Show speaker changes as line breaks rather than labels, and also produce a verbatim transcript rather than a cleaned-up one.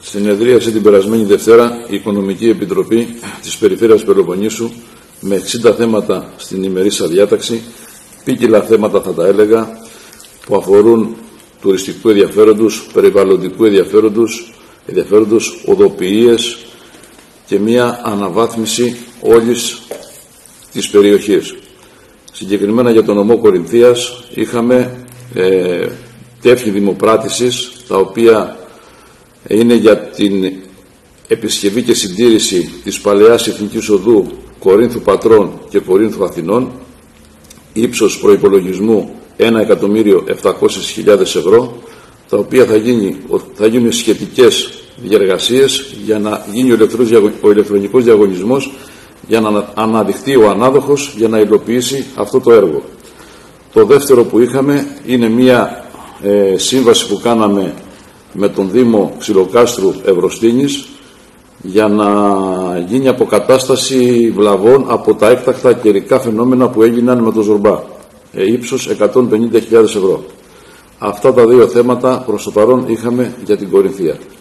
Συνεδρίασε την περασμένη Δευτέρα η Οικονομική Επιτροπή της Περιφέρειας Πελοποννήσου με εξήντα θέματα στην ημερήσια διάταξη, ποικίλα θέματα θα τα έλεγα, που αφορούν τουριστικού ενδιαφέροντος, περιβαλλοντικού ενδιαφέροντος, ενδιαφέροντος, οδοποιίες και μια αναβάθμιση όλης της περιοχής. Συγκεκριμένα για τον νομό Κορινθίας είχαμε ε, τεύχη δημοπράτησης, τα οποία είναι για την επισκευή και συντήρηση της παλαιάς εθνικής οδού Κορίνθου Πατρών και Κορίνθου Αθηνών, ύψος προϋπολογισμού ένα εκατομμύριο επτακόσιες χιλιάδες ευρώ, τα οποία θα, γίνει, θα γίνουν σχετικές διεργασίες για να γίνει ο ηλεκτρονικός διαγωνισμός, για να αναδειχθεί ο ανάδοχος για να υλοποιήσει αυτό το έργο. Το δεύτερο που είχαμε είναι μια ε, σύμβαση που κάναμε με τον Δήμο Ξυλοκάστρου Ευρωστήνης για να γίνει αποκατάσταση βλαβών από τα έκτακτα καιρικά φαινόμενα που έγιναν με το Ζορμπά, ε, ύψος εκατόν πενήντα χιλιάδες ευρώ. Αυτά τα δύο θέματα προς το παρόν είχαμε για την Κορινθία.